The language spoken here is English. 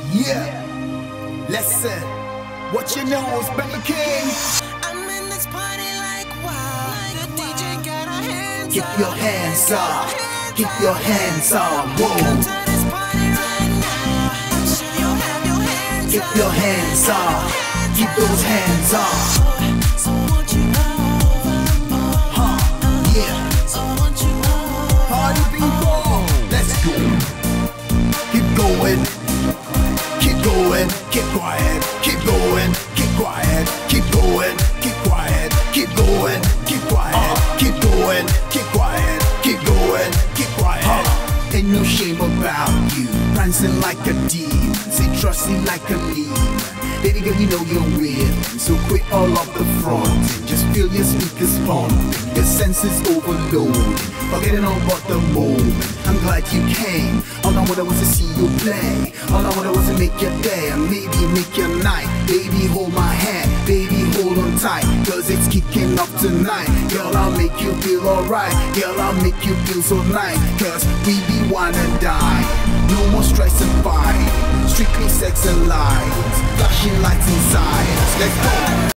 Yeah, listen, what you know is Benny King. I'm in this party like wow. The DJ got our hands Keep up. your hands up, keep your hands up, whoa. Come to this party right now. I'm sure you'll have your hands Keep up. your hands up, keep those hands up. So won't you Yeah, So won't you party people, let's go. Keep going, keep going, keep quiet, keep going, keep quiet, keep going, keep quiet, keep going, keep quiet, keep going, keep quiet, keep going, keep quiet. Ain't no shame about you, prancing like a demon, say trusting like a lead. Baby girl, you know you're real, so quit all of the front and just feel your speakers pumping, your senses overloaded, forgetting all about the moment. I'm glad you came. All I wanted was to see you play. All I wanted was to make your day and maybe make your night. Baby, hold my hand, baby, hold on tight, cause it's kicking off tonight. Girl, I'll make you feel alright. Girl, I'll make you feel so nice, cause we be one and die. No more stress and fight, strictly sex and lies, flashing lights inside us. Let's go.